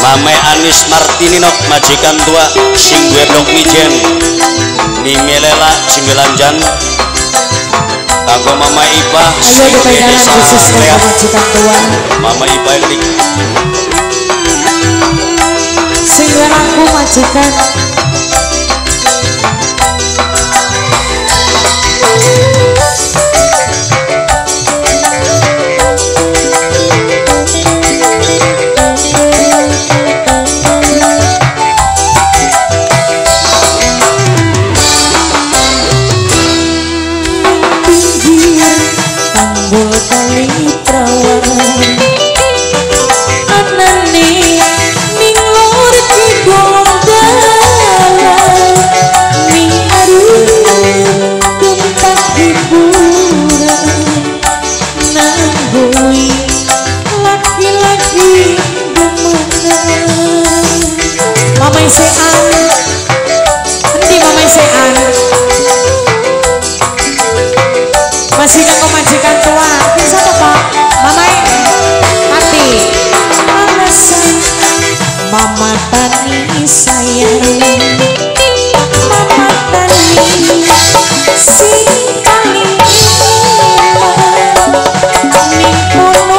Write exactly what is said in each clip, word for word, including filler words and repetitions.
Mame Anis Martininok majikan tua sing wedok mijen Mimi Lela Cimilanjan kanggo Mama Ipa sing desa Leah majikan tua Mama Ipa Elik sing aku majikan masih kanggo majikan tua bisa apa Pak? Mama mati alasan Mama Tani sayang Mama Tani si paling ning kono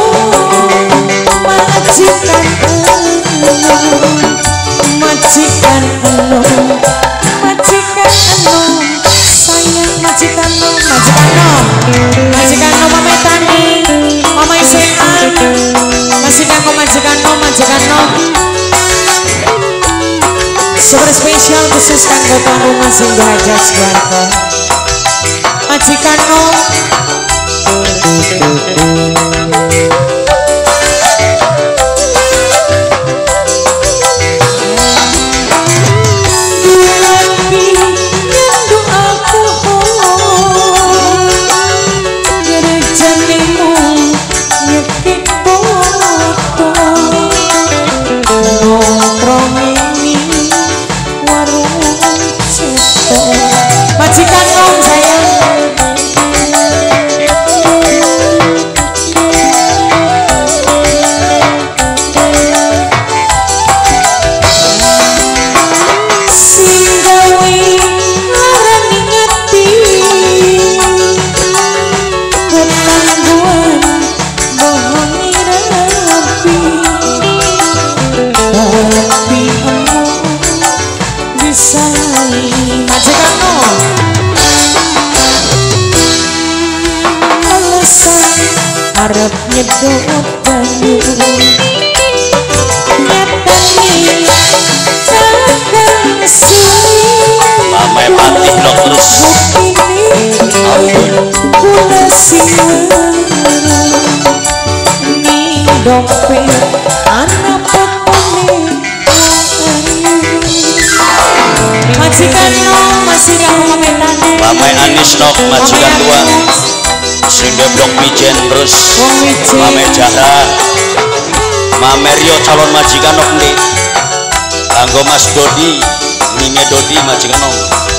majikan enom majikan enom majikan enom sayang majikan enom majikan enom majikan no Mama Tani Mama Isean masih kanggo majikan no majikan no super spesial khusus kanggo tuan rumah singgah aja Suwarto majikan no majikan nom sayang singgawi larani ngati ketangguhan bohongi rapi tapi kamu bisa majikan nom harap nyedot banyu nyatani takkan sulit Mama Patih dok terus ampun kula siweran ning dompet anak potone majikan no masih kanggo Mama Tani Mama Anis nok majikan tua sing blok mijen terus Mame Jahra Mame Rio calon majikan nok nih kanggo Mas Dodi Mime Dodi majikan nok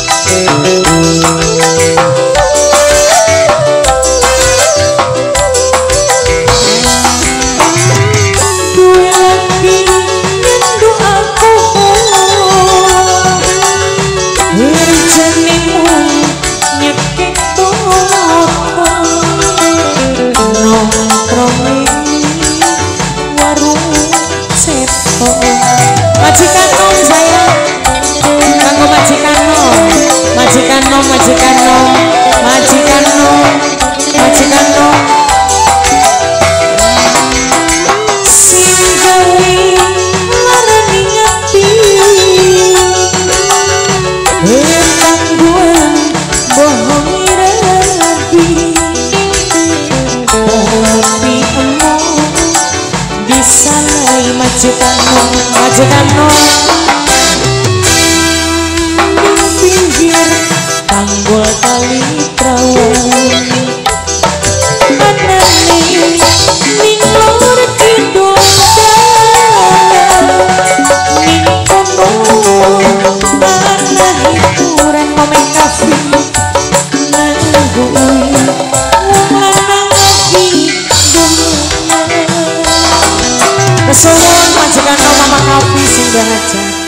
gue lagi nyendu aku berjanimu nyekik nongkrong ini warung seto majikan nom sayang kanggo majikan nom majikan nom majikan nom majikan nom majikan nom singgawi larani ngati ketangguhan bohongi rapi tapi emo disalai majikan no majikan no ning pinggir tanggul tali trawan anane ning lor kidul ning kono ana hiburan momen kafe nangguin kesuwun majikan no Mama hajat.